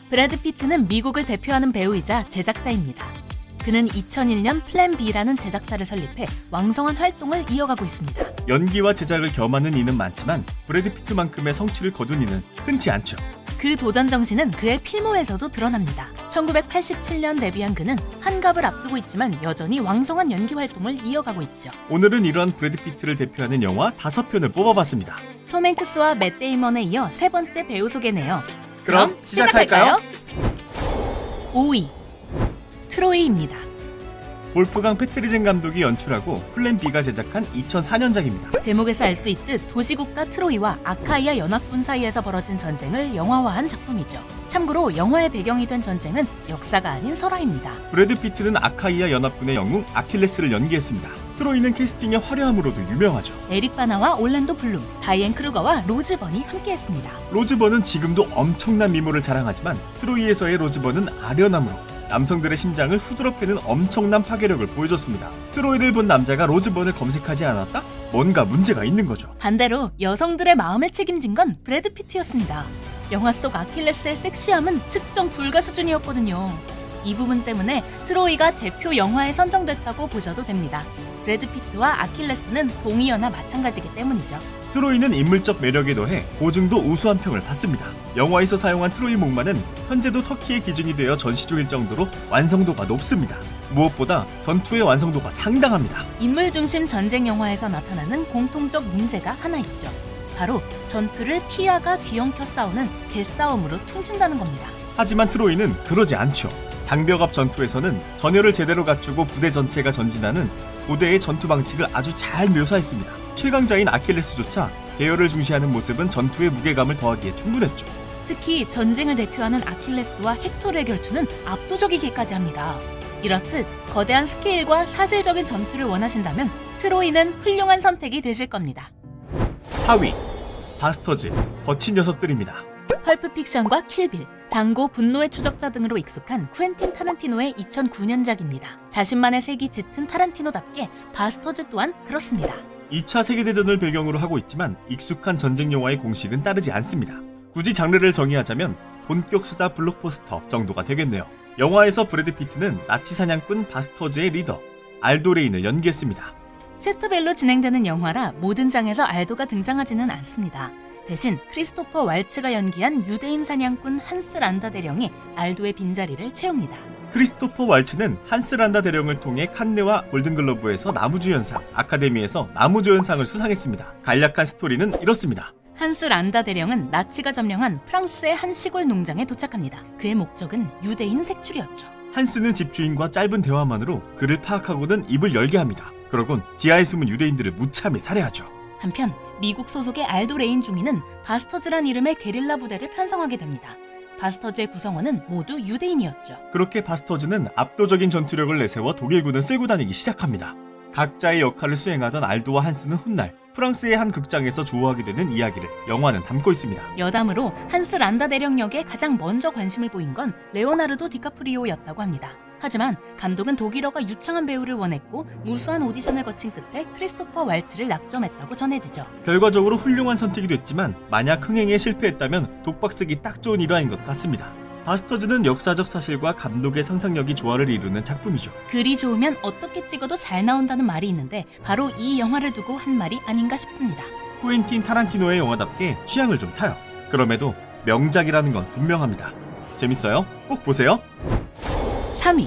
브래드 피트는 미국을 대표하는 배우이자 제작자입니다. 그는 2001년 플랜 B라는 제작사를 설립해 왕성한 활동을 이어가고 있습니다. 연기와 제작을 겸하는 이는 많지만 브래드 피트만큼의 성취를 거둔 이는 흔치 않죠. 그 도전 정신은 그의 필모에서도 드러납니다. 1987년 데뷔한 그는 한갑을 앞두고 있지만 여전히 왕성한 연기 활동을 이어가고 있죠. 오늘은 이러한 브래드 피트를 대표하는 영화 5편을 뽑아봤습니다. 톰 행크스와 맷 데이먼에 이어 세 번째 배우 소개네요. 그럼 시작할까요? 5위 트로이입니다. 볼프강 페트리젠 감독이 연출하고 플랜 B가 제작한 2004년작입니다. 제목에서 알 수 있듯 도시국가 트로이와 아카이아 연합군 사이에서 벌어진 전쟁을 영화화한 작품이죠. 참고로 영화의 배경이 된 전쟁은 역사가 아닌 설화입니다. 브래드 피트는 아카이아 연합군의 영웅 아킬레스를 연기했습니다. 트로이는 캐스팅의 화려함으로도 유명하죠. 에릭 바나와 올랜도 블룸, 다이앤 크루거와 로즈 번이 함께했습니다. 로즈 번은 지금도 엄청난 미모를 자랑하지만 트로이에서의 로즈 번은 아련함으로 남성들의 심장을 후드러 패는 엄청난 파괴력을 보여줬습니다. 트로이를 본 남자가 로즈 번을 검색하지 않았다? 뭔가 문제가 있는 거죠. 반대로 여성들의 마음을 책임진 건 브래드 피트였습니다. 영화 속 아킬레스의 섹시함은 측정 불가 수준이었거든요. 이 부분 때문에 트로이가 대표 영화에 선정됐다고 보셔도 됩니다. 브래드 피트와 아킬레스는 동의어나 마찬가지이기 때문이죠. 트로이는 인물적 매력에 더해 고증도 우수한 평을 받습니다. 영화에서 사용한 트로이 목마는 현재도 터키의 기증이 되어 전시 중일 정도로 완성도가 높습니다. 무엇보다 전투의 완성도가 상당합니다. 인물 중심 전쟁 영화에서 나타나는 공통적 문제가 하나 있죠. 바로 전투를 피아가 뒤엉켜 싸우는 개싸움으로 퉁친다는 겁니다. 하지만 트로이는 그러지 않죠. 장벽 앞 전투에서는 전열을 제대로 갖추고 부대 전체가 전진하는 고대의 전투 방식을 아주 잘 묘사했습니다. 최강자인 아킬레스조차 대열을 중시하는 모습은 전투의 무게감을 더하기에 충분했죠. 특히 전쟁을 대표하는 아킬레스와 헥토르의 결투는 압도적이기까지 합니다. 이렇듯 거대한 스케일과 사실적인 전투를 원하신다면 트로이는 훌륭한 선택이 되실 겁니다. 4위 바스터즈, 거친 녀석들입니다. 펄프 픽션과 킬빌, 장고 분노의 추적자 등으로 익숙한 쿠엔틴 타란티노의 2009년작입니다. 자신만의 색이 짙은 타란티노답게 바스터즈 또한 그렇습니다. 2차 세계대전을 배경으로 하고 있지만 익숙한 전쟁 영화의 공식은 따르지 않습니다. 굳이 장르를 정의하자면 본격 수다 블록버스터 정도가 되겠네요. 영화에서 브래드 피트는 나치 사냥꾼 바스터즈의 리더 알도 레인을 연기했습니다. 챕터별로 진행되는 영화라 모든 장에서 알도가 등장하지는 않습니다. 대신 크리스토퍼 왈츠가 연기한 유대인 사냥꾼 한스 란다 대령이 알도의 빈자리를 채웁니다. 크리스토퍼 왈츠는 한스 란다 대령을 통해 칸네와 골든글러브에서 나무주연상, 아카데미에서 나무조연상을 수상했습니다. 간략한 스토리는 이렇습니다. 한스 란다 대령은 나치가 점령한 프랑스의 한 시골 농장에 도착합니다. 그의 목적은 유대인 색출이었죠. 한스는 집주인과 짧은 대화만으로 그를 파악하고는 입을 열게 합니다. 그러곤 지하에 숨은 유대인들을 무참히 살해하죠. 한편 미국 소속의 알도 레인 중위는 바스터즈란 이름의 게릴라 부대를 편성하게 됩니다. 바스터즈의 구성원은 모두 유대인이었죠. 그렇게 바스터즈는 압도적인 전투력을 내세워 독일군을 쓸고 다니기 시작합니다. 각자의 역할을 수행하던 알도와 한스는 훗날 프랑스의 한 극장에서 조우하게 되는 이야기를 영화는 담고 있습니다. 여담으로 한스 란다 대령 역에 가장 먼저 관심을 보인 건 레오나르도 디카프리오였다고 합니다. 하지만 감독은 독일어가 유창한 배우를 원했고 무수한 오디션을 거친 끝에 크리스토퍼 왈츠를 낙점했다고 전해지죠. 결과적으로 훌륭한 선택이 됐지만 만약 흥행에 실패했다면 독박 쓰기 딱 좋은 일화인 것 같습니다. 바스터즈는 역사적 사실과 감독의 상상력이 조화를 이루는 작품이죠. 글이 좋으면 어떻게 찍어도 잘 나온다는 말이 있는데 바로 이 영화를 두고 한 말이 아닌가 싶습니다. 쿠엔틴 타란티노의 영화답게 취향을 좀 타요. 그럼에도 명작이라는 건 분명합니다. 재밌어요? 꼭 보세요. 3위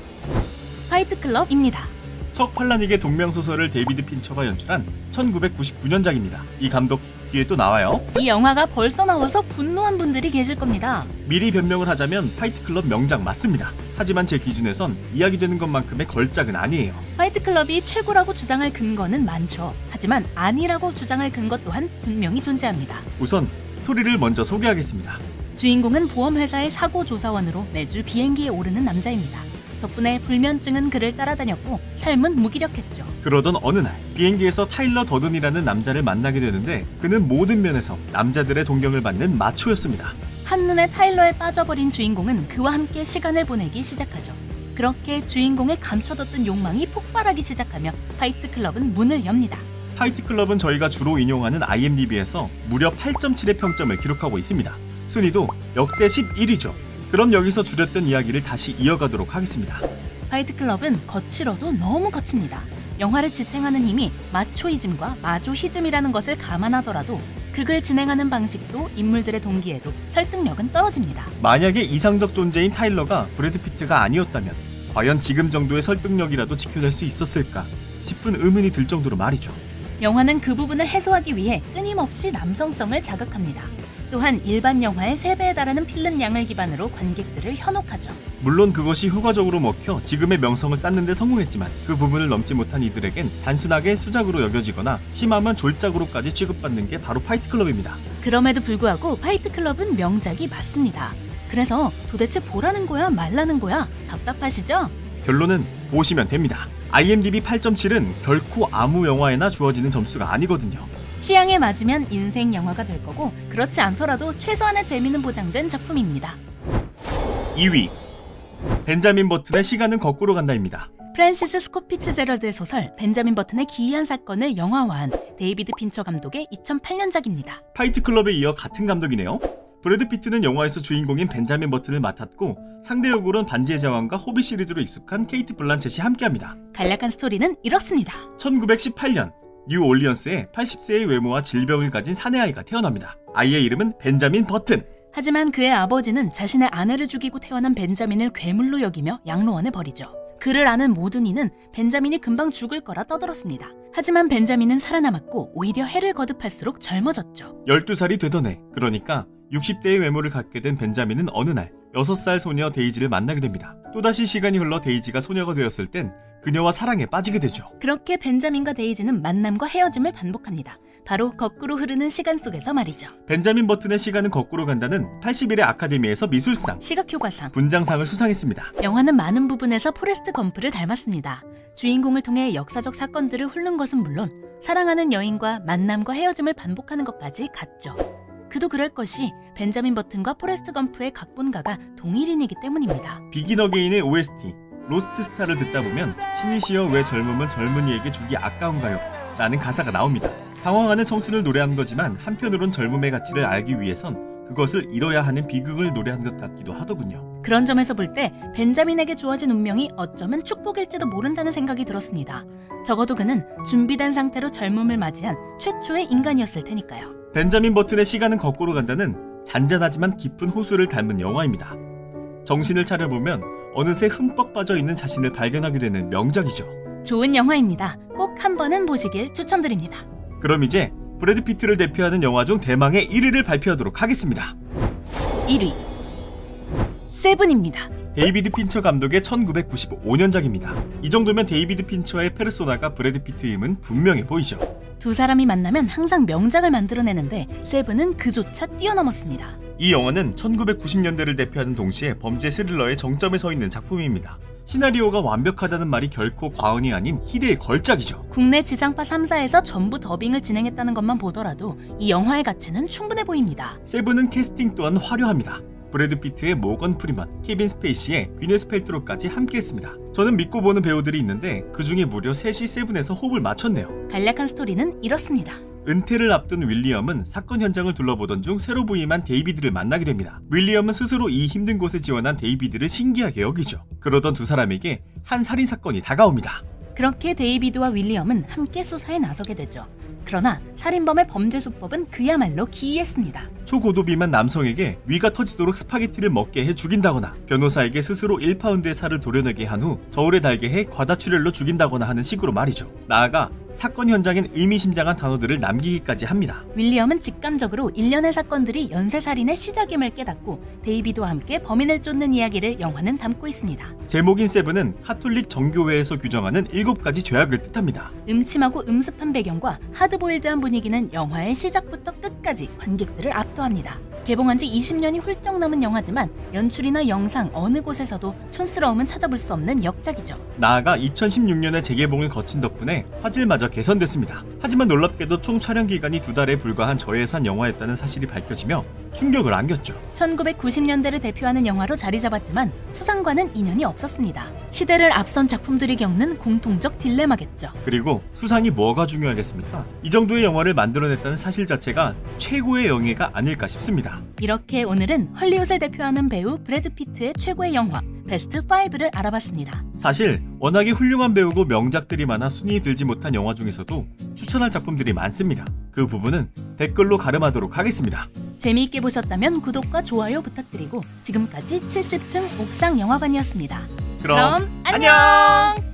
파이트클럽입니다. 척 팔라닉의 동명소설을 데이비드 핀처가 연출한 1999년작입니다. 이 감독 뒤에 또 나와요. 이 영화가 벌써 나와서 분노한 분들이 계실 겁니다. 미리 변명을 하자면 파이트클럽 명작 맞습니다. 하지만 제 기준에선 이야기되는 것만큼의 걸작은 아니에요. 파이트클럽이 최고라고 주장할 근거는 많죠. 하지만 아니라고 주장할 근거 또한 분명히 존재합니다. 우선 스토리를 먼저 소개하겠습니다. 주인공은 보험회사의 사고조사원으로 매주 비행기에 오르는 남자입니다. 덕분에 불면증은 그를 따라다녔고 삶은 무기력했죠. 그러던 어느 날 비행기에서 타일러 더든이라는 남자를 만나게 되는데 그는 모든 면에서 남자들의 동경을 받는 마초였습니다. 한눈에 타일러에 빠져버린 주인공은 그와 함께 시간을 보내기 시작하죠. 그렇게 주인공의 감춰뒀던 욕망이 폭발하기 시작하며 파이트클럽은 문을 엽니다. 파이트클럽은 저희가 주로 인용하는 IMDb에서 무려 8.7의 평점을 기록하고 있습니다. 순위도 역대 11위죠. 그럼 여기서 줄였던 이야기를 다시 이어가도록 하겠습니다. 파이트클럽은 거칠어도 너무 거칩니다. 영화를 지탱하는 힘이 마초이즘과 마조히즘이라는 것을 감안하더라도 극을 진행하는 방식도 인물들의 동기에도 설득력은 떨어집니다. 만약에 이상적 존재인 타일러가 브래드 피트가 아니었다면 과연 지금 정도의 설득력이라도 지켜낼 수 있었을까 싶은 의문이 들 정도로 말이죠. 영화는 그 부분을 해소하기 위해 끊임없이 남성성을 자극합니다. 또한 일반 영화의 3배에 달하는 필름 양을 기반으로 관객들을 현혹하죠. 물론 그것이 효과적으로 먹혀 지금의 명성을 쌓는 데 성공했지만 그 부분을 넘지 못한 이들에겐 단순하게 수작으로 여겨지거나 심하면 졸작으로까지 취급받는 게 바로 파이트클럽입니다. 그럼에도 불구하고 파이트클럽은 명작이 맞습니다. 그래서 도대체 보라는 거야 말라는 거야 답답하시죠? 결론은 보시면 됩니다. IMDb 8.7은 결코 아무 영화에나 주어지는 점수가 아니거든요. 취향에 맞으면 인생 영화가 될 거고 그렇지 않더라도 최소한의 재미는 보장된 작품입니다. 2위 벤자민 버튼의 시간은 거꾸로 간다입니다. 프랜시스 스콧 피츠제럴드의 소설 벤자민 버튼의 기이한 사건을 영화화한 데이비드 핀처 감독의 2008년작입니다. 파이트클럽에 이어 같은 감독이네요. 브래드 피트는 영화에서 주인공인 벤자민 버튼을 맡았고 상대 역으로는 반지의 제왕과 호빗 시리즈로 익숙한 케이트 블란쳇이 함께합니다. 간략한 스토리는 이렇습니다. 1918년 뉴올리언스에 80세의 외모와 질병을 가진 사내아이가 태어납니다. 아이의 이름은 벤자민 버튼. 하지만 그의 아버지는 자신의 아내를 죽이고 태어난 벤자민을 괴물로 여기며 양로원에 버리죠. 그를 아는 모든 이는 벤자민이 금방 죽을 거라 떠들었습니다. 하지만 벤자민은 살아남았고 오히려 해를 거듭할수록 젊어졌죠. 12살이 되던 해, 그러니까 60대의 외모를 갖게 된 벤자민은 어느 날 6살 소녀 데이지를 만나게 됩니다. 또다시 시간이 흘러 데이지가 소녀가 되었을 땐 그녀와 사랑에 빠지게 되죠. 그렇게 벤자민과 데이지는 만남과 헤어짐을 반복합니다. 바로 거꾸로 흐르는 시간 속에서 말이죠. 벤자민 버튼의 시간은 거꾸로 간다는 81회 아카데미에서 미술상, 시각효과상, 분장상을 수상했습니다. 영화는 많은 부분에서 포레스트 검프를 닮았습니다. 주인공을 통해 역사적 사건들을 훑는 것은 물론 사랑하는 여인과 만남과 헤어짐을 반복하는 것까지 같죠. 그도 그럴 것이 벤자민 버튼과 포레스트 검프의 각본가가 동일인이기 때문입니다. 비긴 어게인의 OST 로스트 스타를 듣다 보면 신이시여 왜 젊음은 젊은이에게 주기 아까운가요? 라는 가사가 나옵니다. 당황하는 청춘을 노래한 거지만 한편으론 젊음의 가치를 알기 위해선 그것을 잃어야 하는 비극을 노래한 것 같기도 하더군요. 그런 점에서 볼 때 벤자민에게 주어진 운명이 어쩌면 축복일지도 모른다는 생각이 들었습니다. 적어도 그는 준비된 상태로 젊음을 맞이한 최초의 인간이었을 테니까요. 벤자민 버튼의 시간은 거꾸로 간다는 잔잔하지만 깊은 호수를 닮은 영화입니다. 정신을 차려보면 어느새 흠뻑 빠져있는 자신을 발견하게 되는 명작이죠. 좋은 영화입니다. 꼭 한 번은 보시길 추천드립니다. 그럼 이제 브래드 피트를 대표하는 영화 중 대망의 1위를 발표하도록 하겠습니다. 1위 세븐입니다. 데이비드 핀처 감독의 1995년작입니다. 이 정도면 데이비드 핀처의 페르소나가 브래드 피트임은 분명해 보이죠. 두 사람이 만나면 항상 명작을 만들어내는데 세븐은 그조차 뛰어넘었습니다. 이 영화는 1990년대를 대표하는 동시에 범죄 스릴러의 정점에 서 있는 작품입니다. 시나리오가 완벽하다는 말이 결코 과언이 아닌 희대의 걸작이죠. 국내 지상파 3사에서 전부 더빙을 진행했다는 것만 보더라도 이 영화의 가치는 충분해 보입니다. 세븐은 캐스팅 또한 화려합니다. 브래드 피트의 모건 프리먼, 케빈 스페이시의 귀네스 펠트로까지 함께했습니다. 저는 믿고 보는 배우들이 있는데 그 중에 무려 셋이 세븐에서 호흡을 맞췄네요. 간략한 스토리는 이렇습니다. 은퇴를 앞둔 윌리엄은 사건 현장을 둘러보던 중 새로 부임한 데이비드를 만나게 됩니다. 윌리엄은 스스로 이 힘든 곳에 지원한 데이비드를 신기하게 여기죠. 그러던 두 사람에게 한 살인사건이 다가옵니다. 그렇게 데이비드와 윌리엄은 함께 수사에 나서게 되죠. 그러나 살인범의 범죄 수법은 그야말로 기이했습니다. 초고도 비만 남성에게 위가 터지도록 스파게티를 먹게 해 죽인다거나 변호사에게 스스로 1파운드의 살을 도려내게 한 후 저울에 달게 해 과다출혈로 죽인다거나 하는 식으로 말이죠. 나아가 사건 현장엔 의미심장한 단어들을 남기기까지 합니다. 윌리엄은 직감적으로 일련의 사건들이 연쇄살인의 시작임을 깨닫고 데이비드와 함께 범인을 쫓는 이야기를 영화는 담고 있습니다. 제목인 세븐은 카톨릭 정교회에서 규정하는 7가지 죄악을 뜻합니다. 음침하고 음습한 배경과 하드보일드한 분위기는 영화의 시작부터 끝까지 관객들을 압도합니다. 개봉한 지 20년이 훌쩍 넘은 영화지만 연출이나 영상 어느 곳에서도 촌스러움은 찾아볼 수 없는 역작이죠. 나아가 2016년에 재개봉을 거친 덕분에 화질마저 개선됐습니다. 하지만 놀랍게도 총 촬영 기간이 2달에 불과한 저예산 영화였다는 사실이 밝혀지며 충격을 안겼죠. 1990년대를 대표하는 영화로 자리 잡았지만 수상과는 인연이 없었습니다. 시대를 앞선 작품들이 겪는 공통적 딜레마겠죠. 그리고 수상이 뭐가 중요하겠습니까? 이 정도의 영화를 만들어냈다는 사실 자체가 최고의 영예가 아닐까 싶습니다. 이렇게 오늘은 헐리우드를 대표하는 배우 브래드 피트의 최고의 영화 베스트 5를 알아봤습니다. 사실 워낙에 훌륭한 배우고 명작들이 많아 순위 들지 못한 영화 중에서도 추천할 작품들이 많습니다. 그 부분은 댓글로 가름하도록 하겠습니다. 재미있게 보셨다면 구독과 좋아요 부탁드리고 지금까지 70층 옥상 영화관이었습니다. 그럼 안녕!